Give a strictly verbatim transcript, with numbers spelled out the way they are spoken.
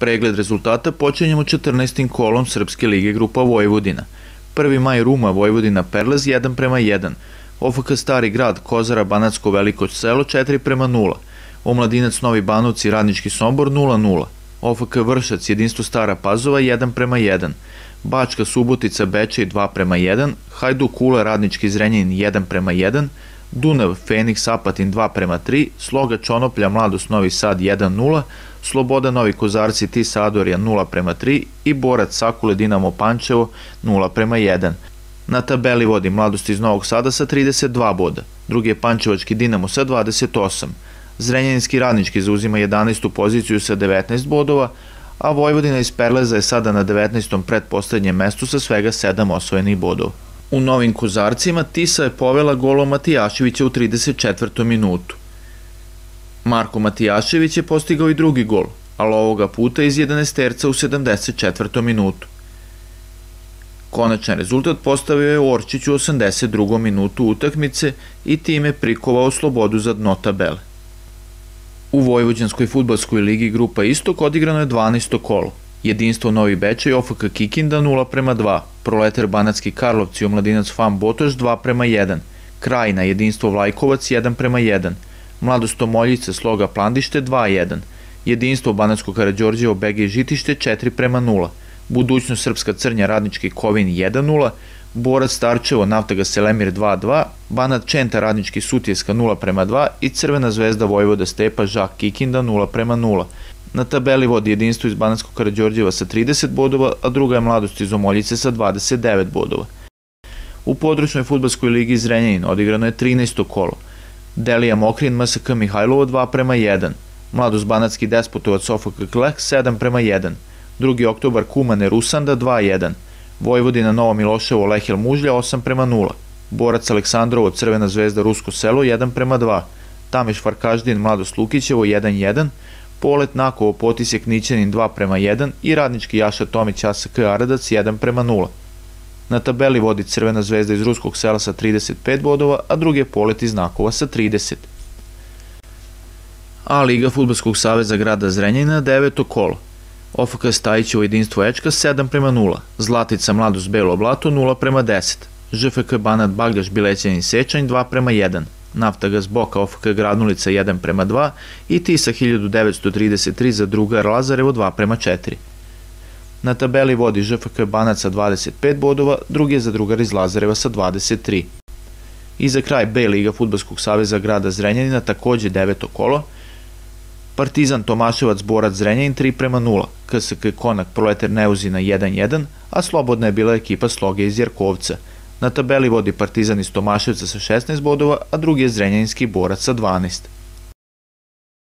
Pregled rezultata počinjemo četrnaestim kolom Srpske lige grupa Vojvodina. Prvi maj Ruma Vojvodina Perlez jedan prema jedan, O F K Stari grad Kozara Banatsko Veliko selo četiri prema nula, Omladinac Novi Banovci Radnički Sombor nula nula, O F K Vršac Jedinstvo Stara Pazova jedan prema jedan, Bačka Subotica Bečej dva prema jedan, Hajduk Kula Radnički Zrenjanin jedan prema jedan, Dunav Feniks Apatin dva prema tri, Sloga Čonoplja Mladost Novi Sad jedan nula, Sloboda Novi Kozarci Tisa Adorija nula prema tri i Borac Sakule Dinamo Pančevo nula prema jedan. Na tabeli vodi Mladost iz Novog Sada sa trideset dva boda, drugi je Pančevački Dinamo sa dvadeset osam, Zrenjaninski Radnički zauzima jedanaestu poziciju sa devetnaest bodova, a Vojvodina iz Perleza je sada na devetnaestom pretposlednjem mestu sa svega sedam osvojenih bodova. U Novim Kozarcima Tisa je povela golom Matijaševića u trideset četvrtom minutu. Marko Matijašević je postigao i drugi gol, ali ovoga puta iz jedanaesterca u sedamdeset četvrtom minutu. Konačan rezultat postavio je Orčić u osamdeset drugom minutu utakmice i time prikovao Slobodu za dno tabele. U Vojvođanskoj fudbalskoj ligi grupa Istok odigrano je dvanaesto kolo. Jedinstvo Novi Bečej O F K Kikinda nula prema dva, Proletar Banatski Karlovci Omladinac F A M Botoš dva prema jedan, Krajina Jedinstvo Vlajkovac jedan prema jedan, Mladost Tomoljice Sloga Plandište dva jedan, Jedinstvo Banatsko Karađorđevo B G Žitište četiri prema nula, Budućnost Srpska Crnja Radnički Kovin jedan nula, Borac Starčevo Naftaga Selemir dva dva, Banat Čenta Radnički Sutjeska nula prema dva i Crvena zvezda Vojvoda Stepa Žak Kikinda nula prema nula. Na tabeli vodi Jedinstvo iz Banatskog Karađorđeva sa trideset bodova, a druga je Mladost iz Omoljice sa dvadeset devet bodova. U područnoj fudbalskoj ligi Zrenjanin odigrano je trinaesto kolo. Delija Mokrin M S K Mihajlovo dva prema jedan, Mladost Banatski Despotovac O F K Kleh sedam prema jedan, drugi oktobar Kumane Rusanda dva jedan, Vojvodina Novo Miloševo Lehel Mužlja osam prema nula, Borac Aleksandrovo Crvena zvezda Rusko selo jedan prema dva, Tameš Farkaždin Mladost Lukićevo jedan jedan, Polet Nakovo Potisjek Nićanin dva prema jedan i Radnički Jaša Tomić A S K Aradac jedan prema nula. Na tabeli vodi Crvena zvezda iz Ruskog sela sa trideset pet bodova, a drugi je Polet iz Nakova sa trideset. A Liga Fudbalskog saveza grada Zrenjanina deveto kolo. O F K Stajićevo Jedinstvo Ečka sedam prema nula, Zlatica Mladost Belo Blato nula prema deset, Ž F K Banat Bagljaš Bilećanin Sečanj dva prema jedan, Naftagas Boka O F K Granulica jedan prema dva i Tisa hiljadu devetsto trideset tri za drugar Lazarevo dva prema četiri. Na tabeli vodi Ž F K Banat sa dvadeset pet bodova, drugi je za drugar iz Lazareva sa dvadeset tri. I za kraj B Liga Fudbalskog saveza grada Zrenjanina takođe deveto kolo, Partizan Tomaševac Borac Zrenjanin tri prema nula, K S K Konak Proletar Neuzina jedan jedan, a slobodna je bila ekipa Sloge iz Jarkovca. Na tabeli vodi Partizan iz Tomaševca sa šesnaest bodova, a drugi je Zrenjaninski Borac sa dvanaest.